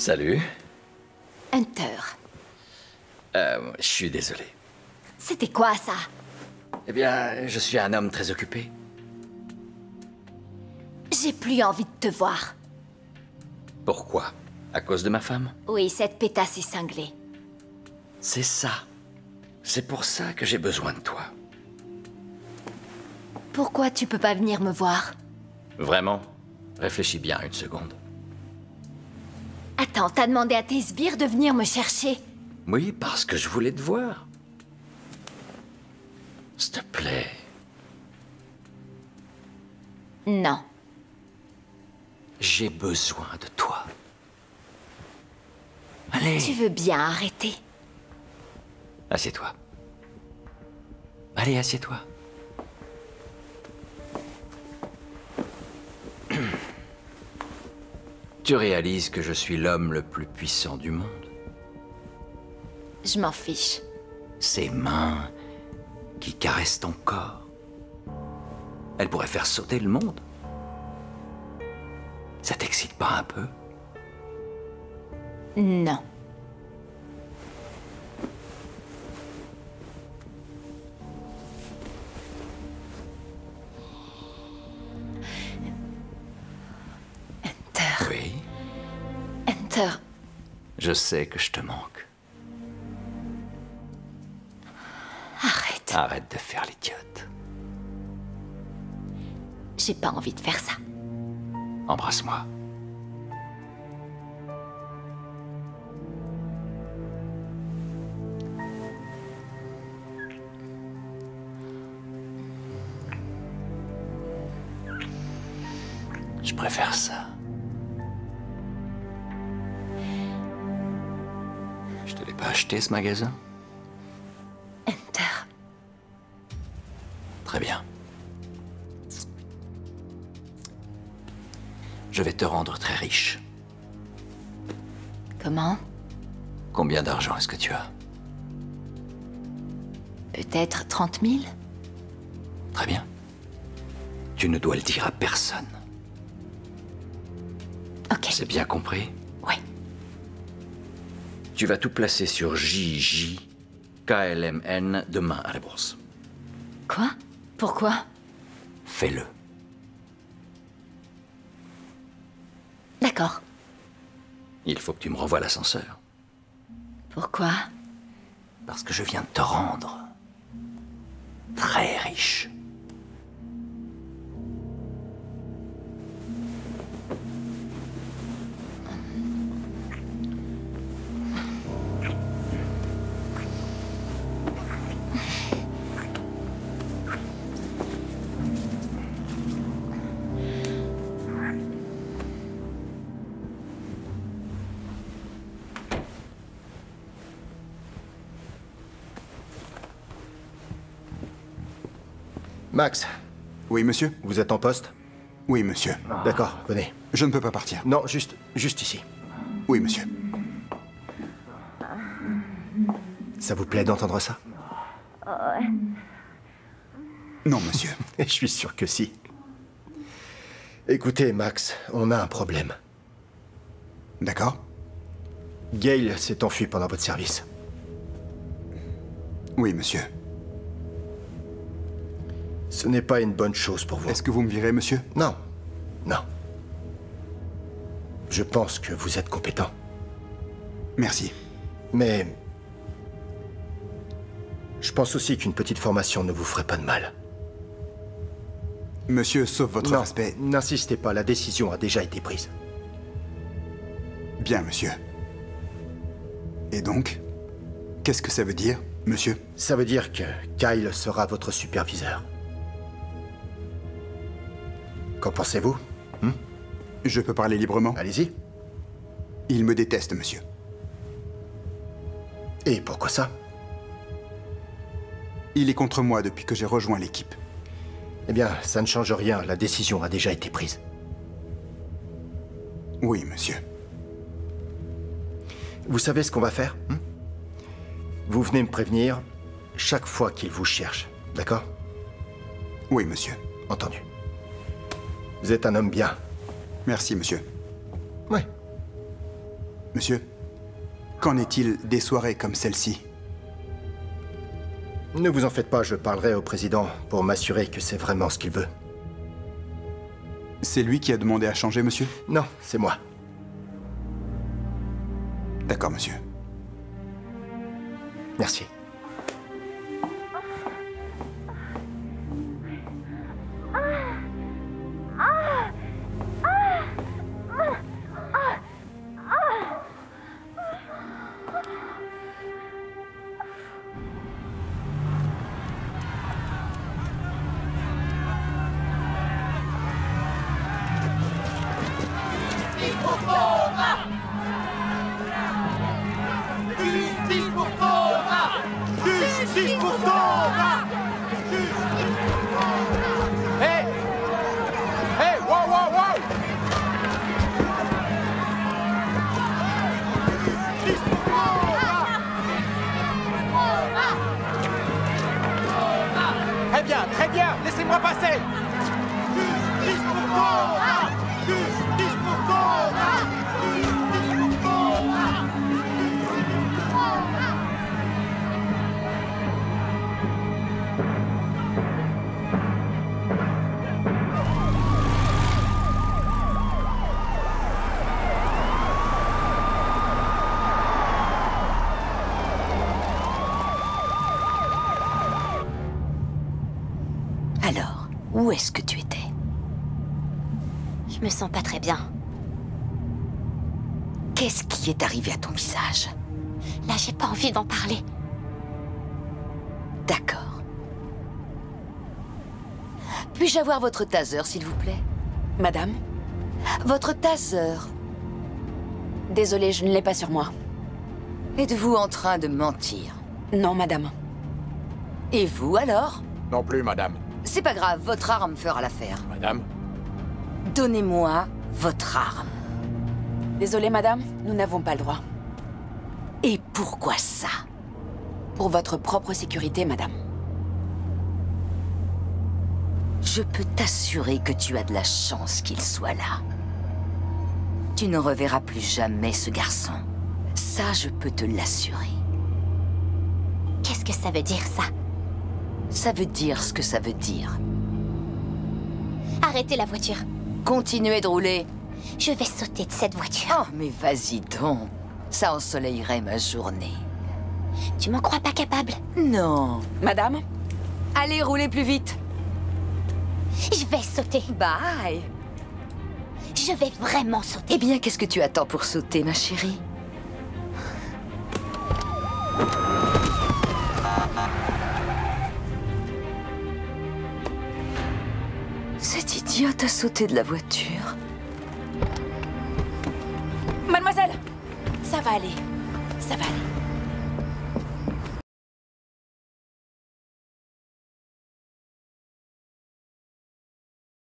Salut. Hunter. Je suis désolé. C'était quoi, ça? Eh bien, je suis un homme très occupé. J'ai plus envie de te voir. Pourquoi? À cause de ma femme? Oui, cette pétasse est cinglée. C'est ça. C'est pour ça que j'ai besoin de toi. Pourquoi tu peux pas venir me voir? Vraiment? Réfléchis bien une seconde. Attends, t'as demandé à tes sbires de venir me chercher? Oui, parce que je voulais te voir. S'il te plaît. Non. J'ai besoin de toi. Allez. Tu veux bien arrêter? Assieds-toi. Allez, assieds-toi. Tu réalises que je suis l'homme le plus puissant du monde? Je m'en fiche. Ces mains qui caressent ton corps. Elles pourraient faire sauter le monde. Ça t'excite pas un peu? Non. Hunter. Oui. Hunter. Je sais que je te manque. Arrête. Arrête de faire l'idiote. J'ai pas envie de faire ça. Embrasse-moi. Je préfère ça. Je te l'ai pas acheté, ce magasin? Hunter. Très bien. Je vais te rendre très riche. Comment? Combien d'argent est-ce que tu as? Peut-être 30 000? Très bien. Tu ne dois le dire à personne. Ok. C'est bien compris? Oui. Tu vas tout placer sur JJKLMN demain à la bourse. Quoi? Pourquoi? Fais-le. D'accord. Il faut que tu me renvoies l'ascenseur. Pourquoi? Parce que je viens de te rendre très riche. Max, Oui, monsieur? vous êtes en poste? Oui, monsieur. D'accord, venez. Je ne peux pas partir. Non, juste ici. Oui, monsieur. Ça vous plaît d'entendre ça? Non, monsieur. Je suis sûr que si. Écoutez, Max, on a un problème. D'accord? Gale s'est enfui pendant votre service. Oui, monsieur. Ce n'est pas une bonne chose pour vous. Est-ce que vous me virez, monsieur? Non. Non. Je pense que vous êtes compétent. Merci. Mais... je pense aussi qu'une petite formation ne vous ferait pas de mal. Monsieur, sauf votre Non, respect... n'insistez pas, la décision a déjà été prise. Bien, monsieur. Et donc? Qu'est-ce que ça veut dire, monsieur? Ça veut dire que Kyle sera votre superviseur. Qu'en pensez-vous? Je peux parler librement? Allez-y. Il me déteste, monsieur. Et pourquoi ça? Il est contre moi depuis que j'ai rejoint l'équipe. Eh bien, ça ne change rien, la décision a déjà été prise. Oui, monsieur. Vous savez ce qu'on va faire? Vous venez me prévenir chaque fois qu'il vous cherche, d'accord? Oui, monsieur. Entendu. Vous êtes un homme bien. Merci, monsieur. Ouais. Monsieur, qu'en est-il des soirées comme celle-ci? Ne vous en faites pas, je parlerai au président pour m'assurer que c'est vraiment ce qu'il veut. C'est lui qui a demandé à changer, monsieur? Non, c'est moi. D'accord, monsieur. Merci. Très bien, laissez-moi passer. Justice pour Cora! Justice pour Cora! Justice pour Cora! Alors, où est-ce que tu étais? Je me sens pas très bien. Qu'est-ce qui est arrivé à ton visage? Là, j'ai pas envie d'en parler. D'accord. Puis-je avoir votre taser, s'il vous plaît? Madame? Votre taser. Désolée, je ne l'ai pas sur moi. Êtes-vous en train de mentir? Non, madame. Et vous, alors? Non plus, madame. C'est pas grave, votre arme fera l'affaire. Madame? Donnez-moi votre arme. Désolée, madame, nous n'avons pas le droit. Et pourquoi ça? Pour votre propre sécurité, madame. Je peux t'assurer que tu as de la chance qu'il soit là. Tu ne reverras plus jamais ce garçon. Ça, je peux te l'assurer. Qu'est-ce que ça veut dire, ça? Ça veut dire ce que ça veut dire. Arrêtez la voiture. Continuez de rouler. Je vais sauter de cette voiture. Oh, mais vas-y donc. Ça ensoleillerait ma journée. Tu m'en crois pas capable? Non. Madame? Allez, roulez plus vite. Je vais sauter. Bye. Je vais vraiment sauter. Eh bien, qu'est-ce que tu attends pour sauter, ma chérie? Cette idiote a sauté de la voiture. Mademoiselle! Ça va aller. Ça va aller.